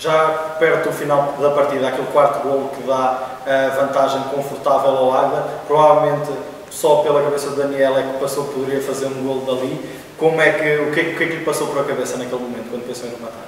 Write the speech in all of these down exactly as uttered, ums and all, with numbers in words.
Já perto do final da partida, aquele quarto golo que dá a vantagem confortável ao Águeda, provavelmente só pela cabeça de Daniel é que passou, poderia fazer um golo dali. Como é que, o, que é, o que é que lhe passou por a cabeça naquele momento, quando pensou em rematar?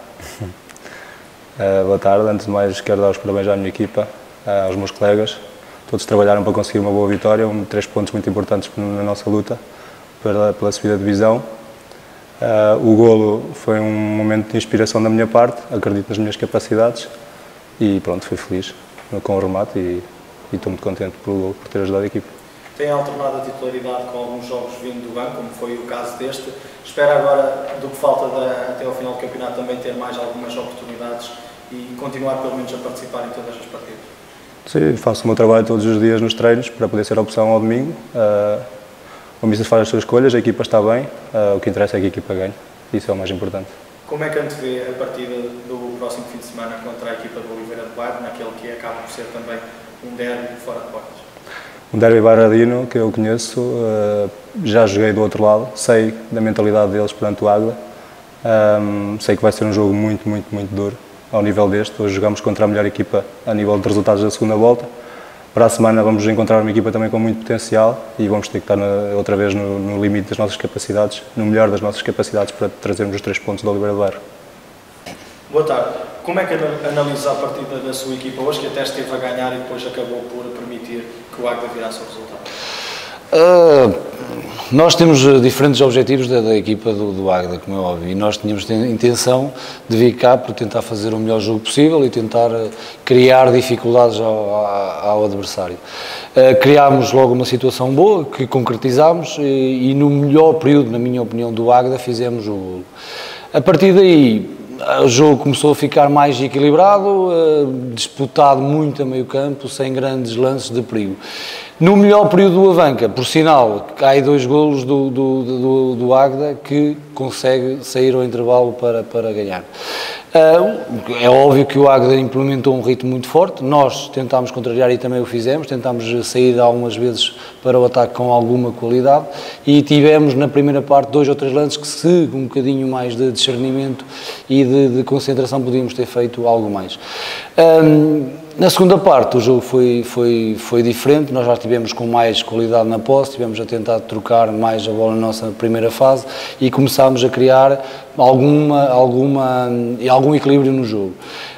Uh, boa tarde, antes de mais quero dar os parabéns à minha equipa, uh, aos meus colegas. Todos trabalharam para conseguir uma boa vitória, um, três pontos muito importantes na nossa luta pela, pela subida de divisão. Uh, o golo foi um momento de inspiração da minha parte, acredito nas minhas capacidades e pronto, fui feliz com o remate e, e estou muito contente por, por ter ajudado a equipa. Tem alternado a titularidade com alguns jogos vindo do banco, como foi o caso deste. Espera agora, do que falta da, até ao final do campeonato, também ter mais algumas oportunidades e continuar pelo menos a participar em todas as partidas? Sim, faço o meu trabalho todos os dias nos treinos para poder ser a opção ao domingo. Uh, o Mister faz as suas escolhas, a equipa está bem, uh, o que interessa é que a equipa ganhe, isso é o mais importante. Como é que antevê a partida do próximo fim de semana contra a equipa do Oliveira de Bairro, naquele que acaba por ser também um derby fora de portas? Um derby bairradino que eu conheço, já joguei do outro lado, sei da mentalidade deles perante o Águeda, sei que vai ser um jogo muito, muito, muito duro ao nível deste. Hoje jogamos contra a melhor equipa a nível de resultados da segunda volta. Para a semana vamos encontrar uma equipa também com muito potencial e vamos ter que estar na, outra vez no, no limite das nossas capacidades, no melhor das nossas capacidades para trazermos os três pontos do Oliveira de Bairro. Boa tarde. Como é que analisa a partida da sua equipa hoje, que até esteve a ganhar e depois acabou por permitir que o Águeda virasse o resultado? Uh, nós temos diferentes objetivos da, da equipa do, do Águeda, como é óbvio, e nós tínhamos a intenção de vir cá para tentar fazer o melhor jogo possível e tentar criar dificuldades ao, ao, ao adversário. Uh, criámos logo uma situação boa, que concretizámos, e, e no melhor período, na minha opinião, do Águeda, fizemos o golo. A partir daí, o jogo começou a ficar mais equilibrado, disputado muito a meio campo, sem grandes lances de perigo. No melhor período do Avanca, por sinal, há aí dois golos do, do, do, do Águeda que consegue sair ao intervalo para, para ganhar. É óbvio que o Águeda implementou um ritmo muito forte, nós tentámos contrariar e também o fizemos, tentámos sair algumas vezes para o ataque com alguma qualidade e tivemos na primeira parte dois ou três lances que, se um bocadinho mais de discernimento e de, de concentração, podíamos ter feito algo mais. Um, Na segunda parte o jogo foi, foi, foi diferente, nós já estivemos com mais qualidade na posse, estivemos a tentar trocar mais a bola na nossa primeira fase e começámos a criar alguma, alguma, algum equilíbrio no jogo.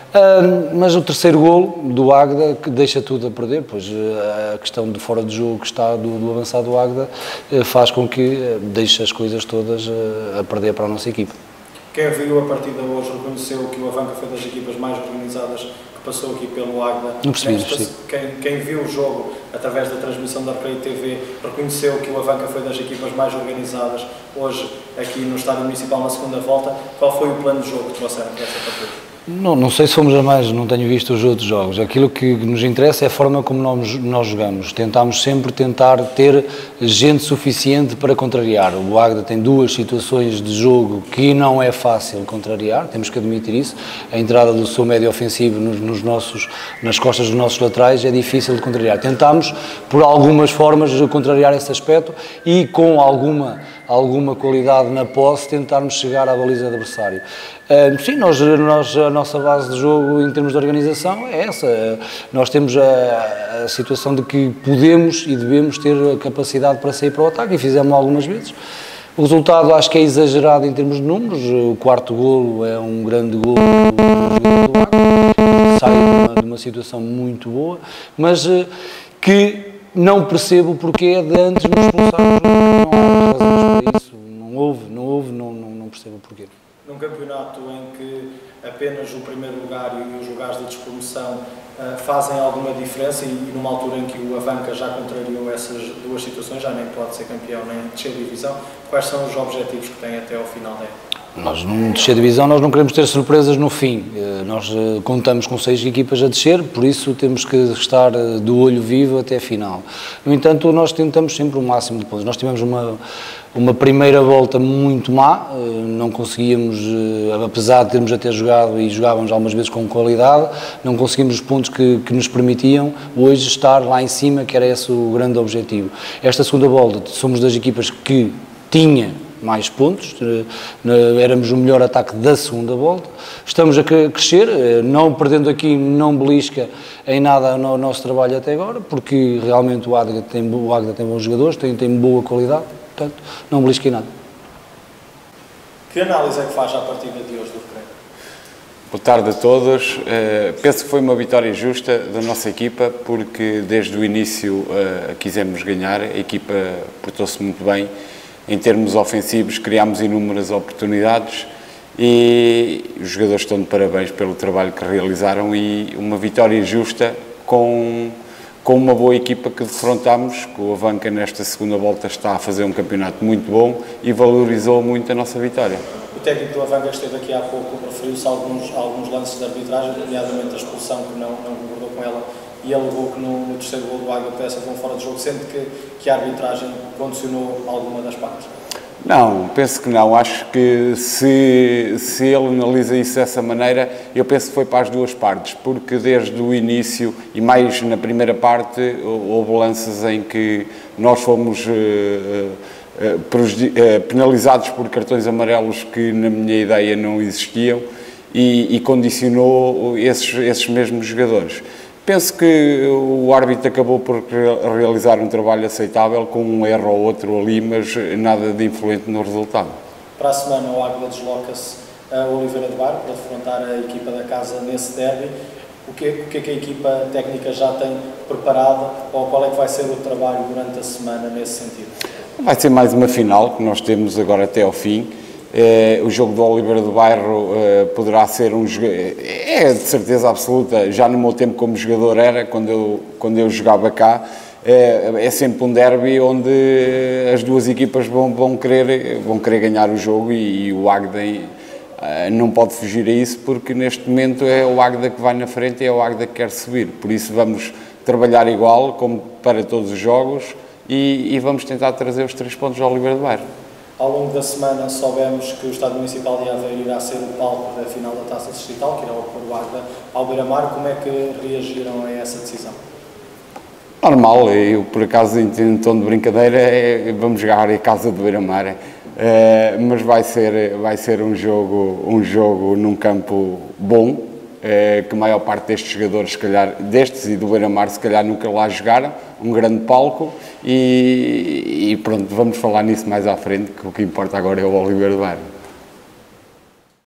Uh, mas o terceiro golo do Águeda, que deixa tudo a perder, pois uh, a questão de fora de jogo que está do, do avançado do Águeda uh, faz com que uh, deixe as coisas todas uh, a perder para a nossa equipa. Quem viu a partida hoje reconheceu que o Avanca foi das equipas mais organizadas que passou aqui pelo Águeda. Não percebi, Nesta, quem, quem viu o jogo através da transmissão da Arcade T V reconheceu que o Avanca foi das equipas mais organizadas hoje aqui no Estádio Municipal na segunda volta. Qual foi o plano de jogo que trouxeram para esta partida? Não, não sei se fomos a mais, não tenho visto os outros jogos. Aquilo que nos interessa é a forma como nós, nós jogamos. Tentámos sempre tentar ter gente suficiente para contrariar. O Águeda tem duas situações de jogo que não é fácil contrariar, temos que admitir isso. A entrada do seu médio ofensivo nos, nos nossos, nas costas dos nossos laterais é difícil de contrariar. Tentámos, por algumas formas, contrariar esse aspecto e com alguma, alguma qualidade na posse, tentarmos chegar à baliza do adversário. Uh, sim, nós, nós, a nossa base de jogo em termos de organização é essa. Uh, nós temos a, a situação de que podemos e devemos ter a capacidade para sair para o ataque e fizemos algumas vezes. O resultado acho que é exagerado em termos de números. O quarto golo é um grande golo do, do, do Águeda, sai de uma, de uma situação muito boa, mas uh, que não percebo o porquê de antes nos expulsarmos. Não há razões para isso. Não houve, não houve, não, não, não percebo o porquê. Num campeonato em que apenas o primeiro lugar e os lugares de despromoção uh, fazem alguma diferença e, e numa altura em que o Avanca já contrariou essas duas situações, já nem pode ser campeão nem descer de divisão, quais são os objetivos que tem até ao final da época? Nós, no descer de divisão, nós não queremos ter surpresas no fim. Nós contamos com seis equipas a descer, por isso temos que estar do olho vivo até a final. No entanto, nós tentamos sempre o máximo de pontos. Nós tivemos uma, uma primeira volta muito má, não conseguíamos, apesar de termos até jogado e jogávamos algumas vezes com qualidade, não conseguimos os pontos que, que nos permitiam hoje estar lá em cima, que era esse o grande objetivo. Esta segunda volta, somos das equipas que tinha mais pontos, éramos o melhor ataque da segunda volta, estamos a crescer, não perdendo aqui, não belisca em nada no nosso trabalho até agora, porque realmente o Águeda tem, o Águeda tem bons jogadores, tem, tem boa qualidade, portanto não belisca em nada. Que análise é que faz à partida de hoje do Recreio? Boa tarde a todos. Uh, penso que foi uma vitória justa da nossa equipa, porque desde o início uh, quisemos ganhar, a equipa portou-se muito bem. Em termos ofensivos, criámos inúmeras oportunidades e os jogadores estão de parabéns pelo trabalho que realizaram e uma vitória justa com, com uma boa equipa que defrontámos. O Avanca nesta segunda volta está a fazer um campeonato muito bom e valorizou muito a nossa vitória. O técnico do Avanca esteve aqui há pouco, referiu-se a alguns, alguns lances de arbitragem, nomeadamente a expulsão, que não, não concordou com ela, e alegou que no, no terceiro gol do Águeda pudesse haver um fora de jogo, sendo que, que a arbitragem condicionou alguma das partes. Não, penso que não. Acho que se, se ele analisa isso dessa maneira, eu penso que foi para as duas partes, porque desde o início, e mais na primeira parte, houve lances em que nós fomos uh, uh, penalizados por cartões amarelos que, na minha ideia, não existiam e, e condicionou esses, esses mesmos jogadores. Penso que o árbitro acabou por realizar um trabalho aceitável, com um erro ou outro ali, mas nada de influente no resultado. Para a semana, o Águeda desloca-se a Oliveira de Bairro para defrontar a equipa da casa nesse derby. O que, o que é que a equipa técnica já tem preparado, ou qual é que vai ser o trabalho durante a semana nesse sentido? Vai ser mais uma final que nós temos agora até ao fim. Eh, o jogo do Oliveira do Bairro eh, poderá ser um jogo, é de certeza absoluta, já no meu tempo como jogador era, quando eu, quando eu jogava cá, eh, é sempre um derby onde as duas equipas vão, vão, querer, vão querer ganhar o jogo e, e o Águeda eh, não pode fugir a isso, porque neste momento é o Águeda que vai na frente e é o Águeda que quer subir, por isso vamos trabalhar igual como para todos os jogos e, e vamos tentar trazer os três pontos ao Oliveira do Bairro. Ao longo da semana soubemos que o Estádio Municipal de Aveiro irá ser o palco da final da Taça Distrital, que irá opor o Águeda ao Beira-Mar. Como é que reagiram a essa decisão? Normal, eu por acaso em tom de brincadeira é, vamos jogar em casa do Beira-Mar, é, mas vai ser, vai ser um jogo, um jogo num campo bom, é, que a maior parte destes jogadores, se calhar, destes e do Beira-Mar, se calhar nunca lá jogaram, um grande palco e, e pronto, vamos falar nisso mais à frente, que o que importa agora é o Oliveira do Bairro.